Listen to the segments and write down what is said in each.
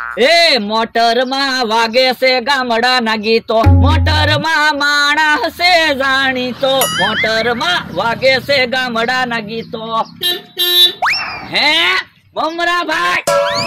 એ motor માં વાગે છે ગામડા ના ગીતો, મોટર માં માણસ છે જાણીતો, મોટર માં વાગે છે ગામડા ના ગીતો. હે મમરા ભાઈ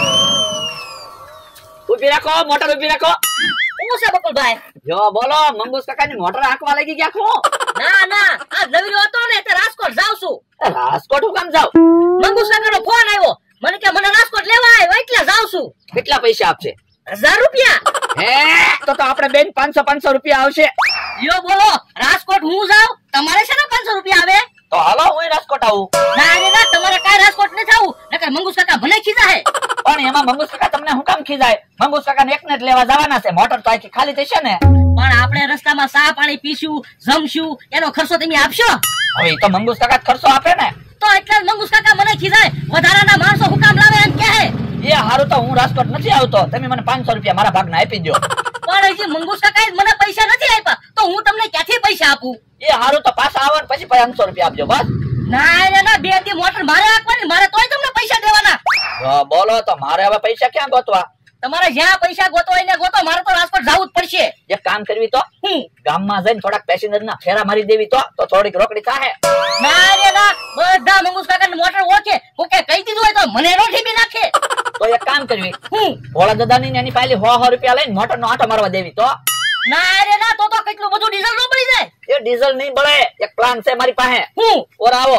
ઉભી રાખો, મોટર ઉભી રાખો. શું છે બકુલભાઈ? જો બોલો, મંગુસ કાકા ની મોટર હાંકવા લાગી ગયા છો? ના ના, આ નવીરો હતો ને તે રાજકોટ જાવ છું. રાજકોટ હું કામ જાવ? મંગુસ કાકા નો ફોન આવ્યો, મને કે મને રાજકોટ લેવા આવ્યો એટલે જાવ છું. કેટલા પૈસા આપશે? 1000 રૂપિયા. હે તો આપણે બેન 500 રૂપિયા આવશે. યો બોલો, રાજકોટ હું જાવ, તમારે છે ને 500 રૂપિયા આવે? તો હાલો હું રાજકોટ આવું. ના રે ના, તમારે કાઈ રાજકોટ ન જાવું, નકર મંગુસ કાકા ભલે ખીજાય. પણ એમાં મંગુસ કાકા તમને હું કામ ખીજાય? મંગુસ કાકા ને એકને જ લેવા જવાના છે, મોટર તો આખી ખાલી થશે ને. પણ આપણે રસ્તામાં ચા પાણી પીશું, જમશું, એનો ખર્ચો તમે આપશો? હવે તો મંગુસ કાકા ખર્ચો આપે ને. તો એટલે જ મંગુસ કાકા મને ખીજાય, વધારાના માણસો હું કામ લાવે એમ કહે. એ હારું તો હું રાજકોટ નથી આવતો, તમે મને 500 રૂપિયા મારા ભાગના આપી દો. પણ હજી મંગુસ કાકાએ મને પૈસા નથી આપ્યા, તો હું તમને ક્યાંથી પૈસા આપું? એ હારું તો પાછા આવો ને પછી 500 રૂપિયા આપજો બસ. ના રે ના, 2 દી મોટર મારે આપવાની, મારે તોય તમને પૈસા દેવાના. બોલો તો મારે હવે પૈસા ક્યાં ગોતવા? તમારે જ્યાં પૈસા ગોતો એને ગોતો, મારે તો રાજકોટ જવું જ પડશે. એક કામ કરવી તો ગામમાં જઈને થોડાક પેસેન્જર ના ફેરા મારી દેવી તો થોડીક રોકડી થાહે. ના રે ના, બધા મંગુસ કાકાની મોટર ઓળખે, કોકે કહી દીધું હોય તો મને નો ઠીબી નાખે. તો એક કામ કરવી, ભોળા દાદાની ને એની પાલી 100 રૂપિયા લઈને મોટર નો આંટો મારવા દેવી તો. ના રે ના, તો કેટલું બધું ડીઝલ નો પડી જાય. એ ડીઝલ નહીં બળે, એક પ્લાન છે મારી પાસે. ઓર આવો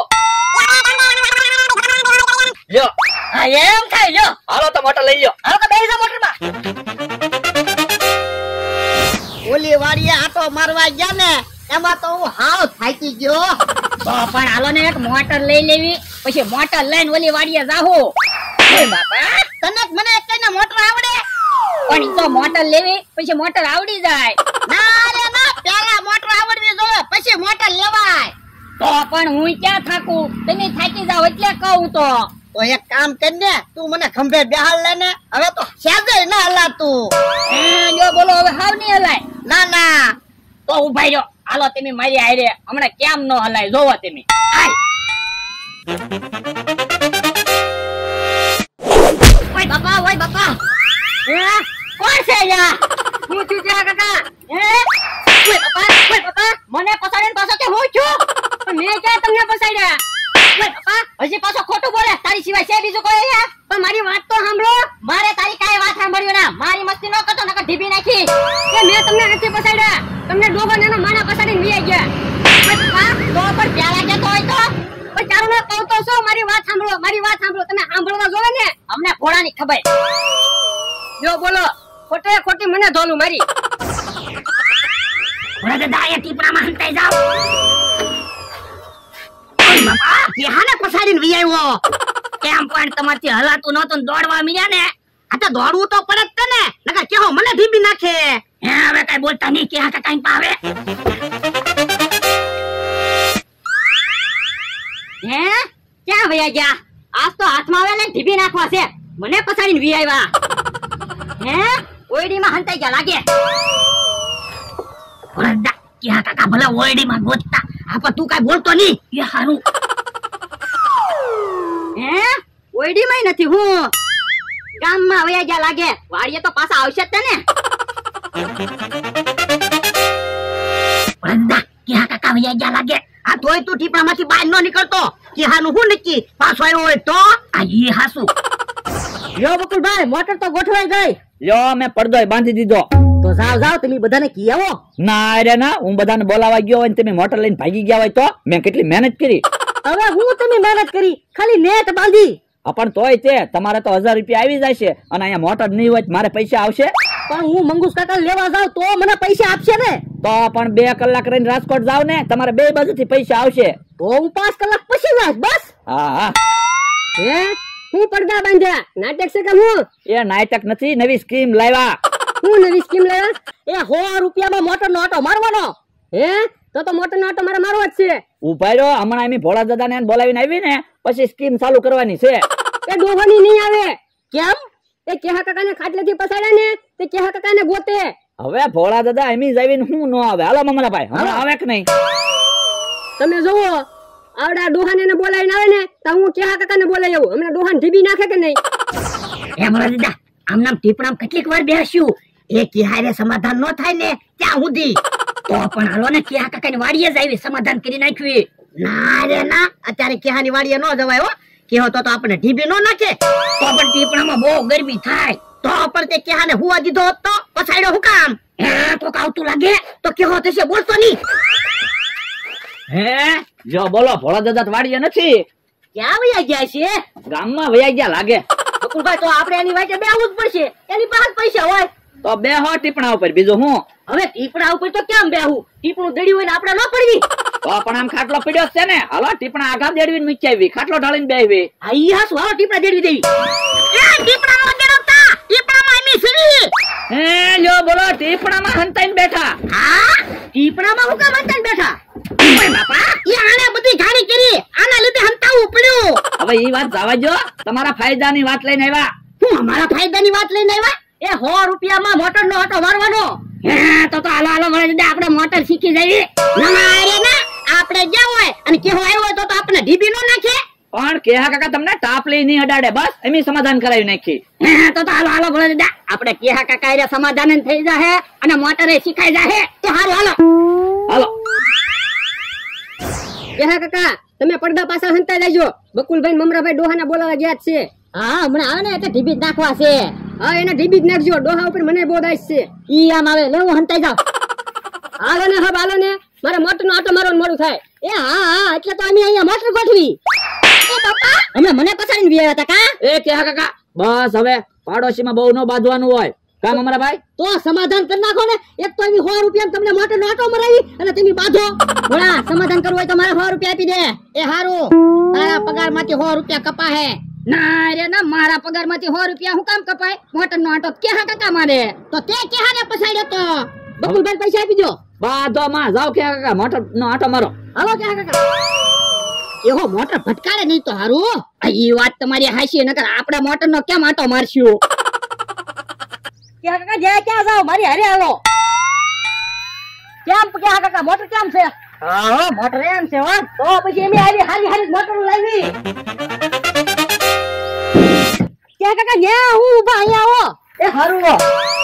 લ્યો. હા એમ થાય, લ્યો. હાલો તો મોટર લઈ લ્યો. હાલો તો બેસી જા મોટરમાં. ઓલી વાડીએ આટો મારવા ગયા ને એમાં તો હું હાવ થાકી ગયો. તો પણ હાલો ને એક મોટર લઈ લેવી, પછી મોટર લઈને ઓલી વાડીએ જાહો. બાપા તને મને કઈને મોટર આવડે? પણ ઈ તો મોટર લેવી પછી મોટર આવડી જાય. ના રે ના, પેલા મોટર આવડવી જોઈએ પછી મોટર લેવાય. તો પણ હું ક્યાં થાકું, તમે થાકી જાવ એટલે કહું. તો એક કામ કર ને, તું મને ખંભે બેહાડ લે ને, હવે તો સેજે ના હલાતું. જો બોલો, હવે હાવ નહીં હલાય? ના ના, તો ઉભા રહ્યો, હાલો તમે મારી હારે, હમણાં કેમ ન હલાય જોવો તમે. ઓય બાપા, ઓય બાપા. કોણ છે યા? હું છું ત્યાં કાકા. ઓય બાપા, મને પસાડીને પાછો કે હું છું? મેં ક્યાં તમને પસાડ્યા? ઓય બાપા, હજી પાછો ખોટું બોલે, તારી સિવાય છે બીજું કોઈ અહીંયા? પણ મારી વાત તો સાંભળો. મારે તારી કાઈ વાત સાંભળ્યું ના, મારી મસ્તી ન કરતો, નકર ઢીબી નાખી. કે મેં તમને નથી પસાડ્યા, તમને ડોગર ને માના પસાડીને વી ગયા. ઓય બાપા, તો પણ પ્યાલા કેતો હોય તો પણ ચાલો ને કહું તો શું, મારી વાત સાંભળો, મારી વાત સાંભળો. તમે સાંભળવા જોવે ને, અમને ઘોડાની ખબર. જો બોલો, ખોટે ખોટી મને ધોલું મારી. ઓલા દાદા એ ટીપરામાં હંતાઈ જાવ. ઓય બાપા, યહાને પસાડીને વી આવ્યો. કેમ પણ તમારથી હલાતું નહોતું ને દોડવા મીયા ને? આ તો દોડવું તો પડે જ ને, નકર કેહો મને ઢીબી નાખે. હે હવે કઈ બોલતા નહીં, કે હા કાઈ પાવે. હે ક્યાં વયા ગયા? આજ તો હાથમાં આવે ને ઢીબી નાખવા છે, મને પસાડીને વી આવ્યા. હે ઓયડીમાં હંતાઈ ગયા લાગે. ઓરડા ક્યાં કાકા ભલે ઓયડીમાં ગોતતા, આપા તું કાઈ બોલતો નહીં. એ હારું. હે ઓયડીમાં નથી, હું ગામમાં વયા ગયા લાગે. વાડીએ તો પાછા આવશે જ ને. ઓરડા ક્યાં કાકા વયા ગયા લાગે. આ તોય તું ટીપણામાંથી બહાર ન નીકળતો. કે હાનું હું નક્કી પાછો આવ્યો હોય તો આ ઈ હાસુ. યો બકુલભાઈ, મોટર તો ગોઠવાઈ ગઈ. લ્યો મેં પડદોય બાંધી દીધો. તો જાવ જાવ, તમે બધાને કી આવો. ના રે ના, હું બધાને બોલાવા ગયો હોય ને તમે મોટર લઈને ભાગી ગયા હોય તો મેં કેટલી મહેનત કરી. હવે હું તમે મહેનત કરી, ખાલી નેટ બાંધી. પણ તોય તે તમારે તો 1000 રૂપિયા આવી જાય છે, અને અહીંયા મોટર નહીં હોય મારે પૈસા આવશે? પણ હું મંગુસ કાકા લેવા જાવ તો મને પૈસા આપશે ને? તો પણ 2 કલાક રહીને રાજકોટ જાવ ને, તમારે 2 બાજુથી પૈસા આવશે. તો હું 5 કલાક પછી જાઉં બસ. હા હા. હે હું પડદા બાંધ્યા, નાટક છે કે હું? એ નાટક નથી, નવી સ્કીમ લાવ્યા. હું નવી સ્કીમ લાવ્યા? એ 100 રૂપિયામાં મોટર નો આટો મારવાનો. હે તો મોટર નો આટો મારે મારવો જ છે. ઉભા રહ્યો, હમણાં એમ ભોળા દાદા ને બોલાવીને આવી ને પછી સ્કીમ ચાલુ કરવાની છે. એ ડોવાની નહીં આવે. કેમ? એ કેહા કાકાને ખાટલેથી પસાડ્યા ને, તે કેહા કાકાને ગોતે. હવે ભોળા દાદા એમ જ આવીને હું ન આવે. હાલો મમરા ભાઈ, હમણાં આવે કે નહીં? તમે જોવો, આવડા ડોહાને બોલાવીને આવે ને તો હું કેહા કાકાને બોલાવી આવું. હમણાં ડોહાને ઢીબી નાખે કે નહીં? એ બોલા દીધા આમનામ ટીપણામ કેટલીક વાર બેસ્યું એ કિહારે સમાધાન ન થાય ને ત્યાં સુધી તો પણ હાલો ને કિહા કાકાની વાડીએ જ આવી સમાધાન કરી નાખ્યું. ના રે ના, અત્યારે કેહાની વાડીએ ન જવાય હો. કેહો તો આપણે ઢીબી નો નાખે. તો પણ ટીપણામાં બહુ ગરમી થાય. તો પણ તે કેહાને હુવા દીધો હોત તો પછાડ્યો હું કામ? હે તો આવતું લાગે તો કેવો થશે બોલતો નહીં. હે જો બોલો ભોળા દાદા વાડીએ નથી, ક્યાં વયા ગયા છે? ગામમાં વયા ગયા લાગે. બકુલભાઈ તો આપણે એની વાટે બેહવું જ પડશે. એની પાસે પૈસા હોય તો બે હો ટીપણા ઉપર, બીજું હું? હવે ટીપણા ઉપર તો કેમ બેહવું? ટીપણું દડ્યું હોય ને આપણે ન પડવી. તો પણ આમ ખાટલો પડ્યો છે ને, હાલો ટીપણા આગા દેડવીને મૂકી આવી, ખાટલો ઢાળીને બેહવી. આયા શું હાલો ટીપણા દેડવી દેવી. એ ટીપણા નો દેડતા, ટીપણામાં એમી સીવી. હે લ્યો બોલો ટીપણામાં હંતાઈને બેઠા. હા ટીપણામાં હું કામ અંતર બેઠા? ઓય બાપા, એ આને બધી જાણી કરી, આના લીધે હંતાવું પડ્યું. હવે ઈ વાત જવા જો, તમારા ફાયદાની વાત લઈને આવ્યા. હું અમારા ફાયદાની વાત લઈને આવ્યા? એ 100 રૂપિયામાં મોટર નો આટો મારવાનો. હે તો હાલો હાલો વળે દે, આપણે મોટર શીખી જઈએ. ના રે ના, આપણે જ્યાં હોય અને કેવો આવ્યો હોય તો આપણે ઢીબી નો નાખે. પણ કેહા કાકા તમને ટાપલી નહીં અડાડે, બસ એમી સમાધાન કરાવી નાખી. હે તો હાલો હાલો વળે દે, આપણે કેહા કાકા એરા સમાધાન થઈ જાહે અને મોટરે શીખાઈ જાહે. તો હાલો હાલો હાલો. કેહા કાકા તમે પડદા પાછળ હંતા લેજો. બકુલભાઈ મમરાભાઈ ડોહાના બોલાવા ગયા છે. હા હમણાં આવે ને એટલે ઢીબી નાખવા છે. હા એને ઢીબી જ નાખજો. ડોહા ઉપર મને બહુ દાઈશ છે. ઈ આમ આવે લેવું હંતાઈ જાવ. હાલો ને હબ હાલો ને, મારે મોટર નો આટો મારવાનું મોડું થાય. એ હા હા એટલે તો અમે અહીંયા મોટર ગોઠવી. એ બાપા હમણાં મને પછાડીને વ્યા હતા કા? એ કેહા કાકા બસ હવે પાડોશીમાં બહુ ન બાંધવાનું હોય. કામ અમારા ભાઈ તો સમાધાન કરી નાખો ને. એક તો એવી 100 રૂપિયા તમને મોટર નો આટો મરાવી અને તમે બાંધો. બોલા સમાધાન કરવું હોય તો મારે 100 રૂપિયા આપી દે. એ હારું, તારા પગાર માંથી 100 રૂપિયા કપા હે. ના રે ના, મારા પગાર માંથી 100 રૂપિયા હું કામ કપાય? મોટર નો આટો કેહા કાકા મારે. તો તે કેહાને પછાડ્યો તો? બકુલભાઈ પૈસા આપી દો. બાંધો માં જાઓ કેહા કાકા, મોટર નો આટો મારો. હાલો કેહા કાકા. એવો મોટર ભટકાડે નહીં તો હારું. ઈ વાત તમારી હાચી, નકર આપણે મોટર નો કેમ આટો મારશું? કેહા કાકા જ્યાં ક્યાં જાવ મારી હારે આવો. કેમ કેહા કાકા મોટર કેમ છે? હા મોટર એમ છે હો. તો પછી એમે આવી હારી હારી મોટર લાવી. કેહા કાકા ન્યા હું ઊભા અહીંયા આવો. એ હારું હો.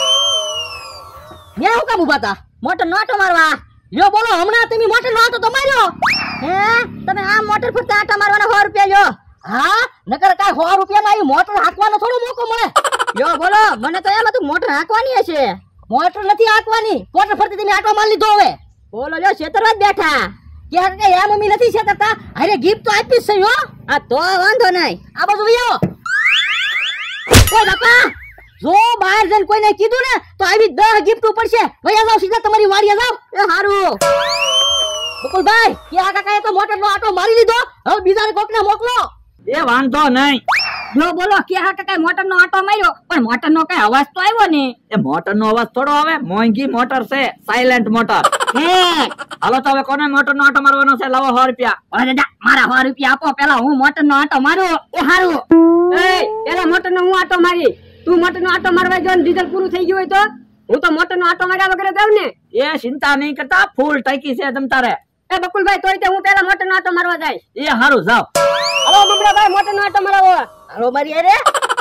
ન્યા હું કામ ઊભા તા? મોટર નો આટો મારવા. લ્યો બોલો હમણાં તમે મોટર નો આટો તો માર્યો. હે તમે આ મોટર ફરતા આટા મારવાના 100 રૂપિયા લ્યો. હા નકર કાઈ 100 રૂપિયામાં આવી મોટર હાંકવાનો થોડો મોકો મળે. લ્યો બોલો મને તો એમ હતું મોટર હાંકવાની હશે. મોટર નથી હાંકવાની, મોટર ફરતી તમે આટો મારી લીધો. હવે બોલો લ્યો છેતરવા જ બેઠા. ક્યાં કે એ મમ્મી નથી છેતરતા, અરે ગિફ્ટ તો આપી જ છે હો. આ તો વાંધો નહીં, આ બાજુ આવો. ઓય બાપા જો બહાર જઈને કોઈને કીધું ને તો આવી 10 ગિફ્ટ પડશે. વયા જાવ સીધા તમારી વાડીએ જાવ. એ હારું બકુલભાઈ કેહા કાકાએ તો મોટર નો આટો મારી લીધો. હવે બીજા કોકને મોકલો. એ વાંધો નહીં. જો બોલો કેહા કાકાએ મોટર નો આટો માર્યો પણ મોટર નો કઈ અવાજ તો આવ્યો ને. એ મોટર નો અવાજ થોડો આવે, મોંઘી મોટર છે, સાયલેન્ટ મોટર. હે હાલો તો હવે કોને મોટર નો આટો મારવાનો છે? લાવો 100 રૂપિયા. અરે દાદા મારા 100 રૂપિયા આપો, પેલા હું મોટર નો આટો મારું. એ હારું એ પેલા મોટર નો હું આટો મારી. તું મોટર નો આટો મારવા જો ને ડીઝલ પૂરું થઈ ગયું હોય તો હું તો મોટર નો આટો માર્યા વગર જાવ ને. એ ચિંતા નહીં કરતા, ફૂલ ટાંકી છે તમ તારે. એ બકુલભાઈ તોય તે હું પેલા મોટર નો આટો મારવા જાય. એ હારું જાવ. હલો મમરાભાઈ મોટર નો આટો મારવો. હાલો મારી અરે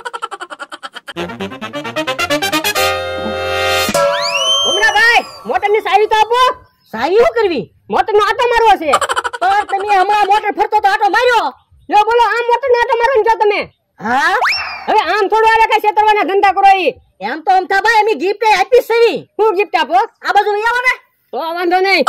મમરાભાઈ મોટર ની સાવી તો આપો. સાવી શું કરવી? મોટર નો આટો મારવો છે. પણ તમે હમણાં મોટર ફરતો તો આટો માર્યો. લ્યો બોલો આમ મોટર નો આટો મારવાનો છો તમે? હા હવે આમ થોડું આવે કઈ છેતરવાના ધંધા કરો. એમ તો અમથા ભાઈ અમે ગિફ્ટ આપી છે. શું ગિફ્ટ આપો? આ બાજુ આવો ને તો વાંધો નહીં.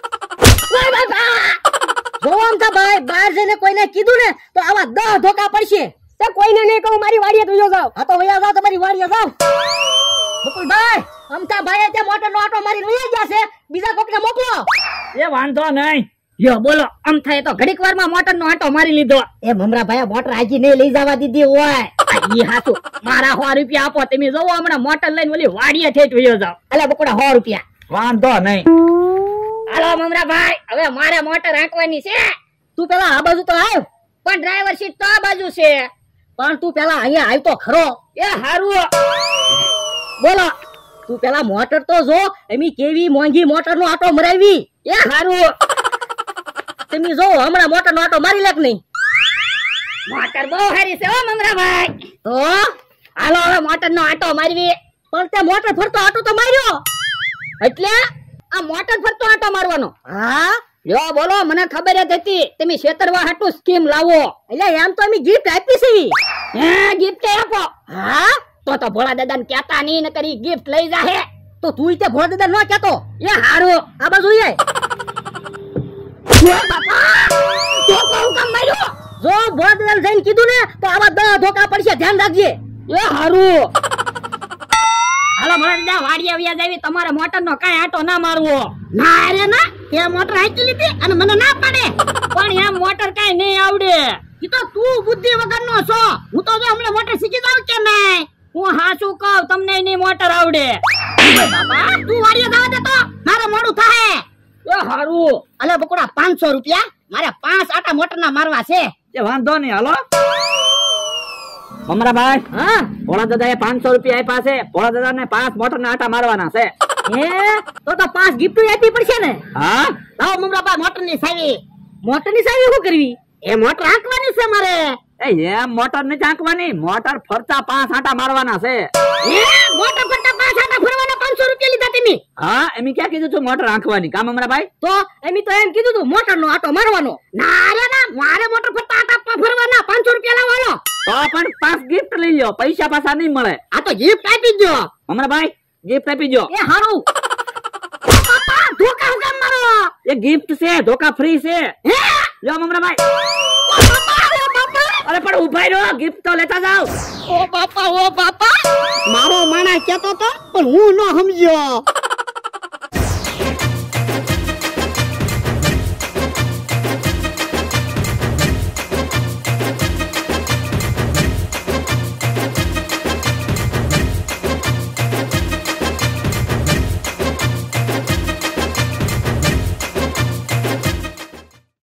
જો અમથા ભાઈ બહાર જઈને કોઈને કીધું ને તો આવા 10 ધોકા પડશે. તે કોઈને નહીં કહું, મારી વાડીએ તું જાવ. હા તો વયા જાવ, તમારી વાડીએ જાવ. બકુલભાઈ અમથા ભાઈ તે મોટર નો આટો મારી વયા ગયા છે, બીજા કોકને મોકલો. એ વાંધો નહીં. લ્યો બોલો અમથાએ તો ઘડીક વારમાં મોટર નો આટો મારી લીધો. એ મમરા ભાઈ મોટર આજી નહીં લઈ જવા દીધી હોય. ઈ હાચું, મારા 100 રૂપિયા આપો. તમે જોવો હમણાં મોટર લઈને ઓલી વાડીએ ઠેઠ વયો જાવ. અલે બકુડા 100 રૂપિયા. વાંધો નહીં. હાલો મમરા ભાઈ હવે મારે મોટર હાંકવાની છે. તું પેલા આ બાજુ તો આવ. પણ ડ્રાઈવર સીટ તો આ બાજુ છે. પણ તું પેલા અહીંયા આવ તો ખરો. એ હારું બોલો તું પેલા મોટર તો જો એમી કેવી મોંઘી મોટર નો આટો મરાવી. એ હારું તમે જો હમણાં મોટર નો આટો મારી લેક નહીં. મોટર બહુ સારી છે હો મમરા ભાઈ. તો હાલો હવે મોટર નો આટો મારવી. પણ તે મોટર ફરતો આટો તો માર્યો. એટલે આ મોટર ફરતો આટો મારવાનો. હા લ્યો બોલો, મને ખબર જ હતી તમે છેતરવા હાટુ સ્કીમ લાવો. એટલે એમ તો અમે ગિફ્ટ આપી છે. હે ગિફ્ટ આપો? હા તો ભોળા દાદા ને કહેતા નહીં, ન કરી ગિફ્ટ લઈ જાહે. તો તું તે ભોળા દાદા નો કહેતો. એ હારું આ બાજુ આય. જો કોણ કામ માર્યો? જો ભોળા દાદા જઈને કીધું ને તો આવા 10 ધોકા પડશે, ધ્યાન રાખજે. એ હારું. હાલો ભોળા દાદા વાડી આવ્યા જાવી, તમારે મોટર નો કાંઈ આટો ના મારવો. ના રે ના, તે મોટર હાકી લીધી અને મને ના પાડે. પણ એમ મોટર કાંઈ નહીં આવડે. ઈ તો તું બુદ્ધિ વગરનો છો. હું તો જો હમણાં મોટર શીખી જાઉં કે નહીં. હું હાચું કહું, તમને નહીં મોટર આવડે. બાબા તું વાડીએ જવા દે તો મારે મોડું થાય. એ હારું. અલે બકુડા 500 રૂપિયા મારે 5 આટા મોટર ના મારવા છે. એ વાંધો નહીં, હાલો. મમરાભાઈ, હા ભોળા દાદા 500 રૂપિયા આપ્યા છે. ભોળા દાદા ને 5 મોટર ના આટા મારવાના છે. હે તો 5 ગિફ્ટ આપવી પડશે ને. હા લાવો મમરાબા મોટર ની સાવી. મોટર ની સાવી શું કરવી? એ મોટર આંકવાની છે મારે. એમ મોટર ને ચાંકવાની, મોટર ફરતા 5 આટા મારવાના છે. એ મોટર ફરતા 5 આટા ફરવાના 500 રૂપિયા લીધા તમે. હા એમ ક્યાં કીધું તું મોટર આંકવાની? કામ મમરાભાઈ તો એમ તો એમ કીધું તું મોટર નો આટો મારવાનો. ના રે ના, મારે મોટર ફરતા આટા ફરવાના 500 રૂપિયા લાવવાનો. તો પણ 5 ગિફ્ટ લઈ લ્યો, પૈસા પાછા નહીં મળે. આ તો ગિફ્ટ આપી દો મમરાભાઈ, ગિફ્ટ આપી દો. એ હારું. પાપા ધોકા હું કામ મારો? એ ગિફ્ટ છે, ધોકા ફ્રી છે. હે લ્યો મમરાભાઈ. બાપા અરે પણ ઉભાઈ રહો, ગિફ્ટ તો લેતા જાવ. ઓ બાપા મારો માણા કેતો તો પણ હું ન સમજ્યો.